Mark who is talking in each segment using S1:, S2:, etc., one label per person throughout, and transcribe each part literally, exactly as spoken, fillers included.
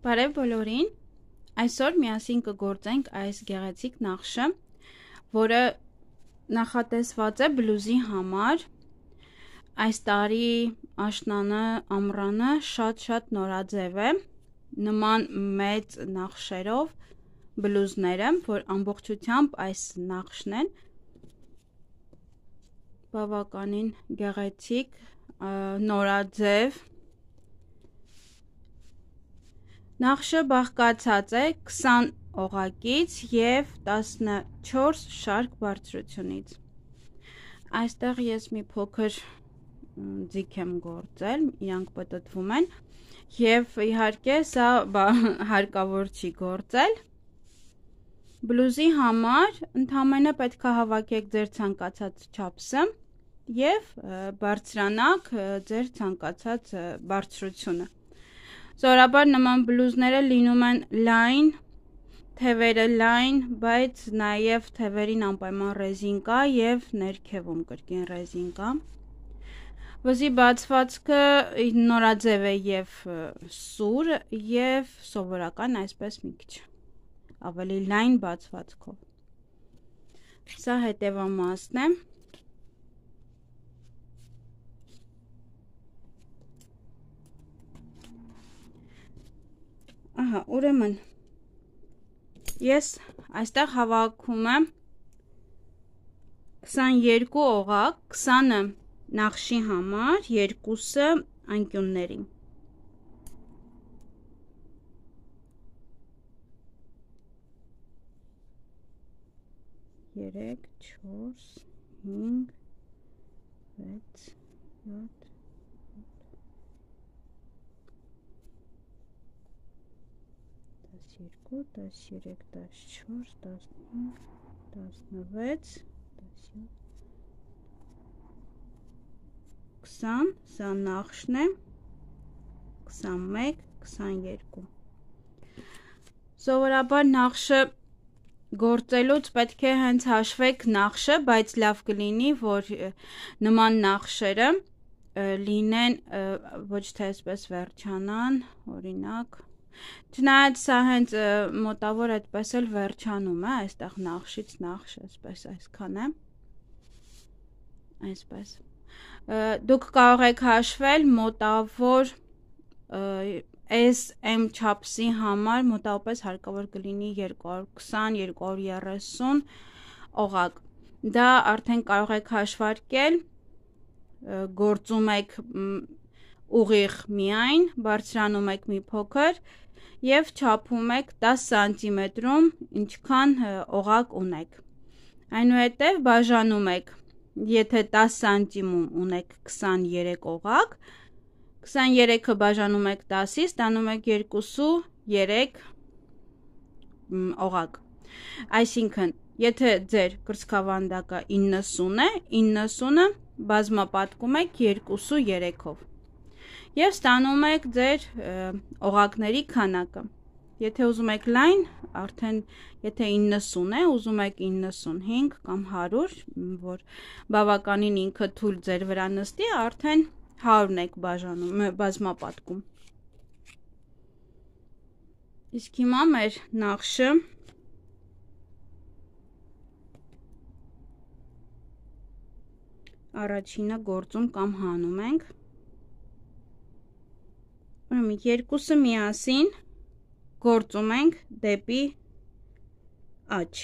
S1: Բարև բոլորին, այսօր միասին կգործենք այս գեղեցիկ նախշը, որը նախատեսված է բլուզի համար, այս տարի աշնանը ամռանը շատ-շատ նորաձև է, նման մեծ նախշերով բլուզները, որ ամբողջությամբ այս նախշն են, բավականին գեղեցիկ, նորաձև, Նախշը բաղկացած է քսան օղակից և տասնչորս շարք բարձրությունից։ Այստեղ ես մի փոքր ձիգ եմ գործել, իրանք պտտվում են, և իհարկե սա հարկավոր չի գործել։ Բլուզի համար ընդամենը պետք է հավաքեք ձեր ցանկացած չափսը և բարձրանաք ձեր ցանկացած բարձրությունը։ Սովորաբար նման բլուզները լինում են լայն, թևերը լայն, բայց նաև թևերին անպայման ռեզին կա և ներքևում կրկին ռեզին կա։ Վզի բացվածքը նորաձև է և սուր և սովորական այսպես մի քիչ ավելի լայն բացվածքով։ Սա հետևամասն է։ Ահա, ուրեմն ես այստեղ հավաքում եմ քսաներկու օղակ, քսանը նախշի համար, երկուսը անկյուններին։ երեք, չորս, հինգ, վեց, յոթ, տասներկու, տասներեք, տասնչորս, տասնհինգ, տասնվեց, տասնյոթ, քսան, սա նախշն է, քսանմեկ, քսաներկու։ Սովորաբար նախշը գործելուց պետք է հենց հաշվեք նախշը, բայց լավ կլինի, որ նման նախշերը լինեն ոչ թե այսպես վերջանան, օրինակ, չնայած սա հենց մոտավոր այդպես էլ վերջանում է, այստեղ նախշից նախշ, այսպես այսքան է, այսպես, դուք կարող եք հաշվել մոտավոր S M չափսի համար մոտավորապես հարկավոր կլինի երկու հարյուր քսան երկու հարյուր երեսուն օղակ։ Դա արդեն կարող եք հաշվարկել, գործում եք ուղիղ միայն, բարձրանում եք մի փոքր և չափում եք տասը սանտիմետրում ինչքան օղակ ունեք։ Այնուհետև բաժանում եք, եթե տասը սանտիմում ունեք քսաներեք օղակ, քսաներեքը բաժանում եք տասի, ստանում եք երկուսուերեք օղակ։ Այսինքն, եթե ձեր կրծքավանդակը իննսուն է, իննսունը բազմապատկում եք երկուսուերեքով և ստանում եք ձեր օղակների քանակը։ Եթե ուզում եք լայն, արդեն եթե իննսուն է, ուզում եք իննսունհինգ կամ հարյուր, որ բավականին ինքը թույլ ձեր վրա նստի, արդեն հարյուրն եք բաժանում, բազմապատկում։ Իսկ հիմա մեր նախշը առաջինը գործում կամ հանում ենք։ Ուրեմն երկուսը միասին գործում ենք դեպի աջ։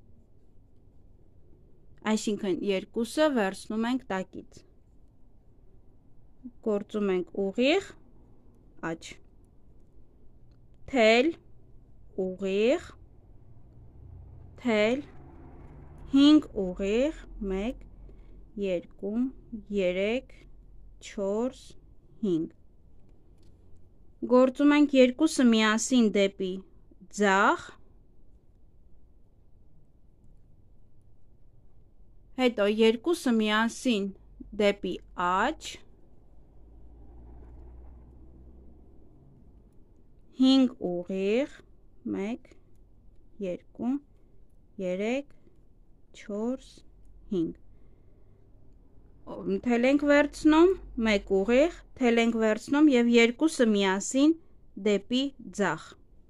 S1: Այսինքն երկուսը վերցնում ենք տակից։ Գործում ենք ուղիղ, աջ։ Թել, ուղիղ, թել, հինգ ուղիղ, մեկ, երկու, երեք, չորս, հինգ։ Գործում ենք երկուսը միասին դեպի ձախ, հետո երկուսը միասին դեպի աջ, հինգ ուղիղ, մեկ, երկու, երեք, չորս, հինգ։ Թել ենք վերցնում, մեկ ուղիղ, թել ենք վերցնում և երկուսը միասին դեպի ձախ։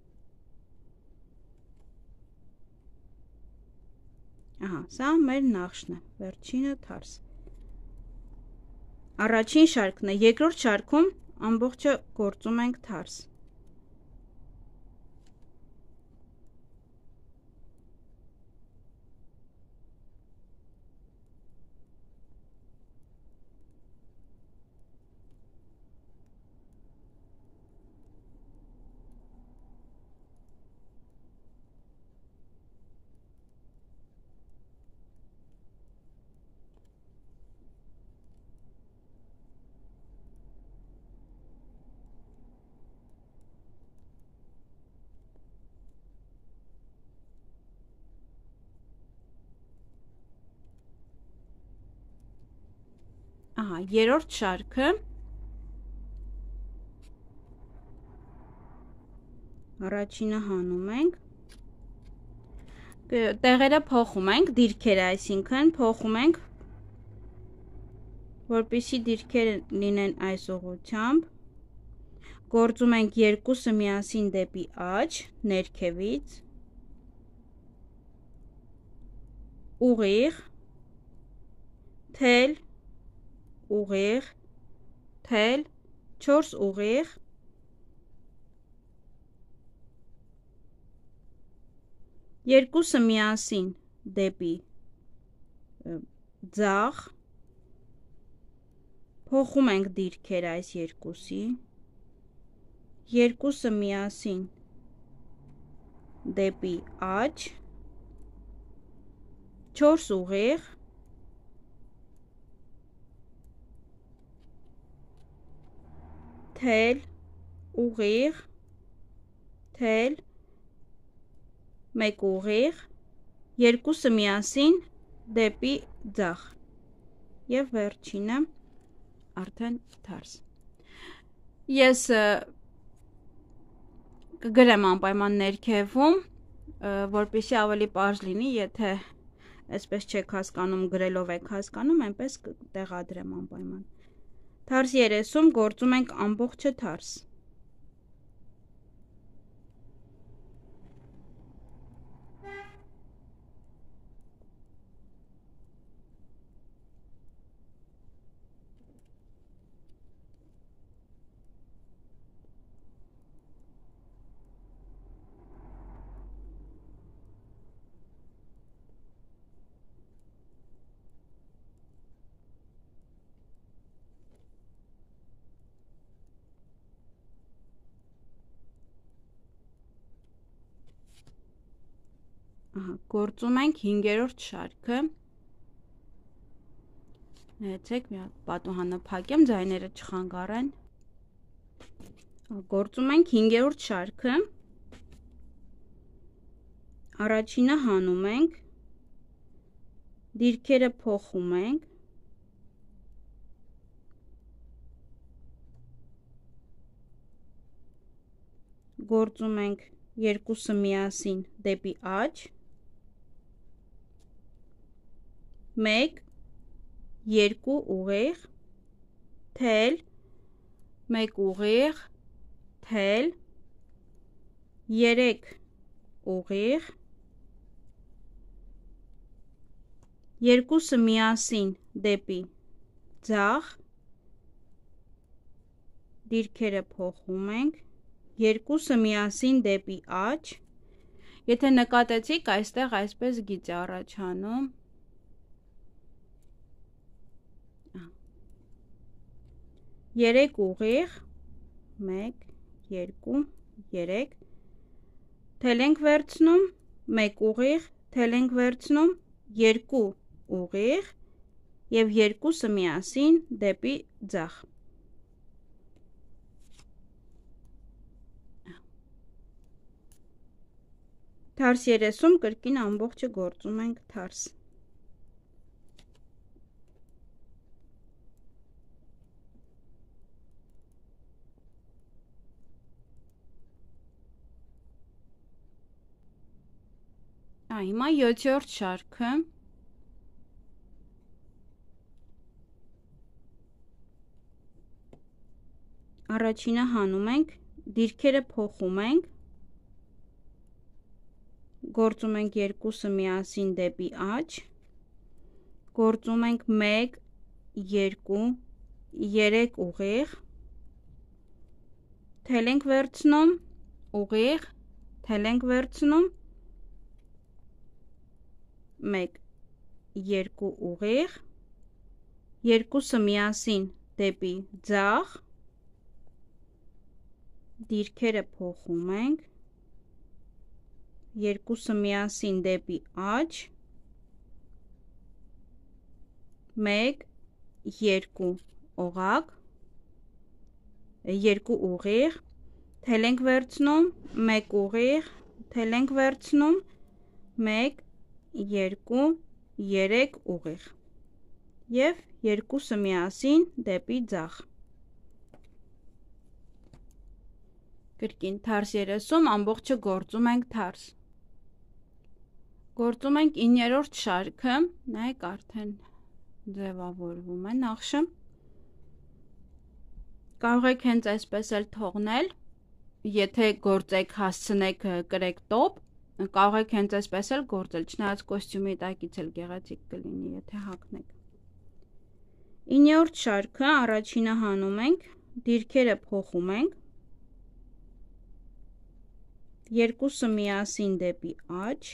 S1: Ահա, սա մեր նախշն է, վերջինը թարս։ Առաջին շարքն է, երկրորդ շարքում ամբողջը գործում ենք թարս։ Ահա, երրորդ շարքը առաջինը հանում ենք, տեղերը փոխում ենք, դիրքերը, այսինքն փոխում ենք, որպեսզի դիրքերը լինեն այս ուղղությամբ, գործում ենք երկուսը միասին դեպի աջ, ներքևից, ուղիղ, թել, ուղիղ, թել, չորս ուղիղ, երկուսը միասին դեպի ձախ, փոխում ենք դիրքերը այս երկուսի, երկուսը միասին դեպի աջ, չորս ուղիղ, թել, ուղիղ, թել, մեկ ուղիղ, երկուսը միասին դեպի ձախ և վերջինը արդեն թարս։ Ես կգրեմ անպայման ներքևում, որպեսզի ավելի պարզ լինի, եթե այսպես չեք հասկանում, գրելով եք հասկանում, այնպես կտեղադրեմ անպայման։ Թարս երեսում գործում ենք ամբողջը թարս։ Ահա, գործում ենք հինգերորդ շարքը, նայեցեք, մի հատ պատուհանը փակեմ, ձայները չխանգարեն, գործում ենք հինգերորդ շարքը, առաջինը հանում ենք, դիրքերը փոխում ենք, գործում ենք երկուսը միասին դեպի աջ, մեկ, երկու ուղիղ, թել, մեկ ուղիղ, թել, երեք ուղիղ, երկուսը միասին դեպի ձախ, դիրքերը փոխում ենք, երկուսը միասին դեպի աջ, եթե նկատեցիք, այստեղ այսպես գիծ է առաջանում, երեք ուղիղ, մեկ, երկու, երեք, թել ենք վերցնում, մեկ ուղիղ, թել ենք վերցնում, երկու ուղիղ և երկուսը միասին դեպի ձախ։ Թարս երեսում կրկին ամբողջը գործում ենք թարս։ Հիմա յոթերորդ շարքը, առաջինը հանում ենք, դիրքերը փոխում ենք, գործում ենք երկուսը միասին դեպի աջ, գործում ենք մեկ, երկու, երեք ուղիղ, թել ենք վերցնում, ուղիղ, թել ենք վերցնում, մեկ, երկու ուղիղ, երկուսը միասին դեպի ձախ, դիրքերը փոխում ենք, երկուսը միասին դեպի աջ, մեկ, երկու օղակ, երկու ուղիղ, թել ենք վերցնում, մեկ ուղիղ, թել ենք վերցնում, մեկ, երկու, երեք ուղիղ և երկուսը միասին դեպի ձախ։ Կրկին թարս երեսում ամբողջը գործում ենք թարս։ Գործում ենք իններորդ շարքը, նայեք արդեն ձևավորվում է նախշը։ Կարող եք հենց այսպես էլ թողնել, եթե գործեք հասցնեք կրեք տոպ, կարող եք հենց այսպես էլ գործել, չնայած կոստյումի տակից էլ գեղեցիկ կլինի, եթե հագնեք։ իններորդ շարքը առաջինը հանում ենք, դիրքերը փոխում ենք, երկուսը միասին դեպի աջ,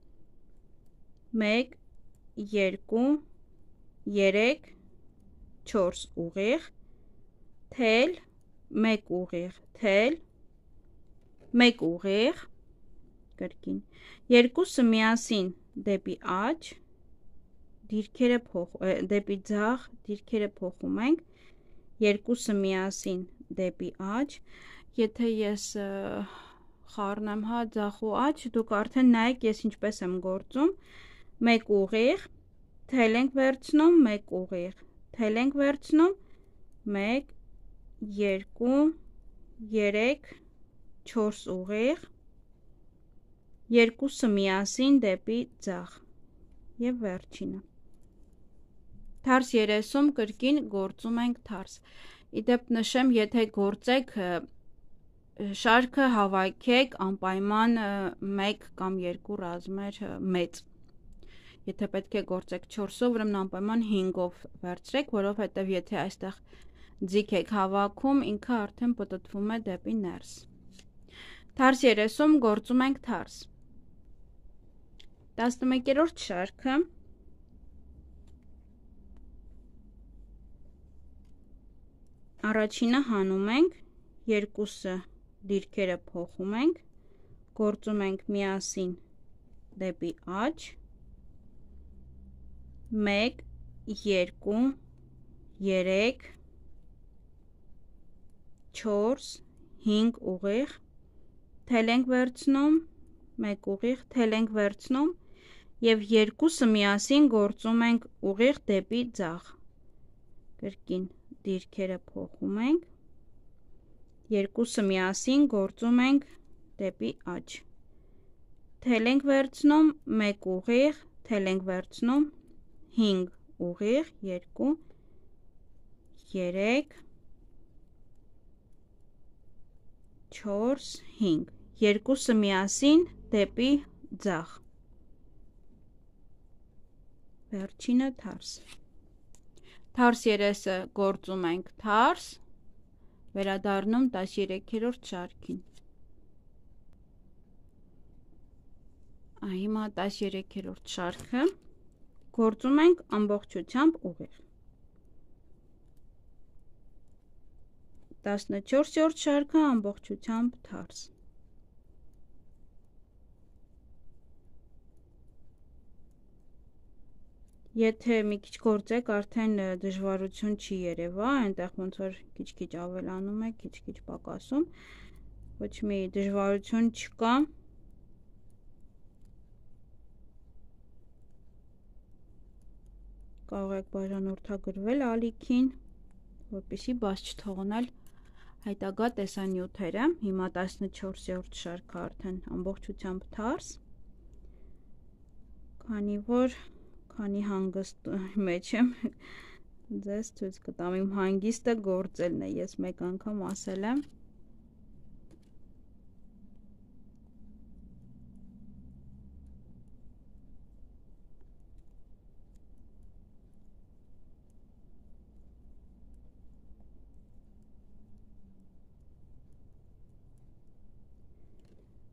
S1: մեկ, երկու, երեք, չորս ուղիղ, թել, մեկ ուղիղ, թել, մեկ ուղիղ, կրկին, երկուսը միասին դեպի աջ, դիրքերը փոխ, դեպի ձախ, դիրքերը փոխում ենք, երկուսը միասին դեպի աջ, եթե ես խառնեմ հա ձախ ու աջ, դուք արդեն նայեք ես ինչպես եմ գործում, մեկ ուղիղ, թել ենք վերցնում, մեկ ուղիղ, թել ենք վերցնում, մեկ, երկու, երեք, չորս ուղիղ, երկուսը միասին դեպի ձախ և վերջինը։ Թարս երեսում կրկին գործում ենք թարս։ Իդեպ նշեմ, եթե գործեք շարքը հավաքեք անպայման մեկ կամ երկու ռազմեր մեծ։ Եթե պետք է գործեք չորսով, ուրեմն անպայման հինգով վերցրեք, որովհետև եթե այստեղ ձիգ եք հավաքում, ինքը արդեն պտտվում է դեպի ներս։ Թարս երեսում գործում ենք թարս։ տասնմեկերորդ շարքը առաջինը հանում ենք, երկուսը դիրքերը փոխում ենք, գործում ենք միասին դեպի աջ, մեկ, երկու, երեք, չորս, հինգ ուղիղ, թել ենք վերցնում, մեկ ուղիղ, թել ենք վերցնում և երկուսը միասին գործում ենք ուղիղ դեպի ձախ, կրկին դիրքերը փոխում ենք, երկուսը միասին գործում ենք դեպի աջ, թել ենք վերցնում, մեկ ուղիղ, թել ենք վերցնում, հինգ ուղիղ, երկու, երեք, չորս, հինգ, երկուսը միասին դեպի ձախ, վերջինը թարս։ Թարս երեսը գործում ենք թարս, վերադառնում տասներեքերորդ շարքին։ Հիմա տասներեքերորդ շարքը գործում ենք ամբողջությամբ ուղիղ։ տասնչորսերորդ շարքը ամբողջությամբ թարս։ Եթե մի քիչ գործեք, արդեն դժվարություն չի երևա, այնտեղ ոնց որ քիչ-քիչ ավելանում է, քիչ-քիչ պակասում, ոչ մի դժվարություն չկա։ Կարող եք բաժանորդագրվել ալիքին, որպեսզի բաց չթողնել հետագա տեսանյութերը։ Հիմա տասնչորսերորդ շարքը արդեն ամբողջությամբ թարս, քանի որ քանի հանգիստ մեջ եմ, ձեզ ցույց կտամ իմ հանգիստը գործելն է, ես մեկ անգամ ասել եմ։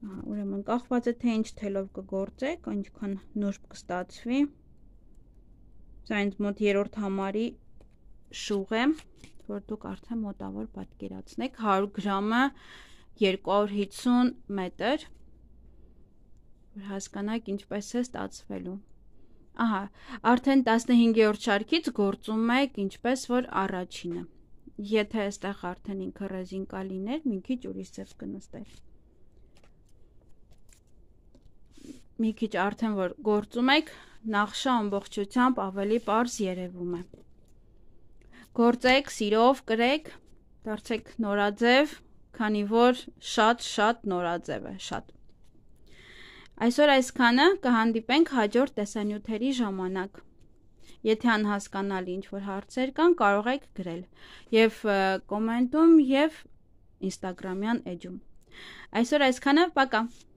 S1: Ուրեմն կախված է թե ինչ թելով կգործեք, այնքան նուրբ կստացվի։ Սա ինձ մոտ երրորդ համարի շուղ է, որ դուք արդեն մոտավոր պատկերացնեք, հարյուր գրամը երկու հարյուր հիսուն մետր, որ հասկանաք ինչպես է ստացվելու։ Ահա, արդեն տասնհինգերորդ շարքից գործում եք ինչպես որ առաջինը։ Եթե այստեղ արդեն ինքը ռեզինկա լիներ, մի քիչ ուրիշ ձև կնստեր։ Մի քիչ արդեն որ գործում եք, նախշը ամբողջությամբ ավելի պարզ երևում է։ Գործեք, սիրով կրեք, դարձեք նորաձև, քանի որ շատ-շատ նորաձև է, շատ։ Այսօր այսքանը, կհանդիպենք հաջորդ տեսանյութերի ժամանակ։ Եթե անհասկանալի ինչ-որ հարցեր կան, կարող եք գրել և կոմենտում և ինստագրամյան էջում։ Այսօր այսքանը, պակա։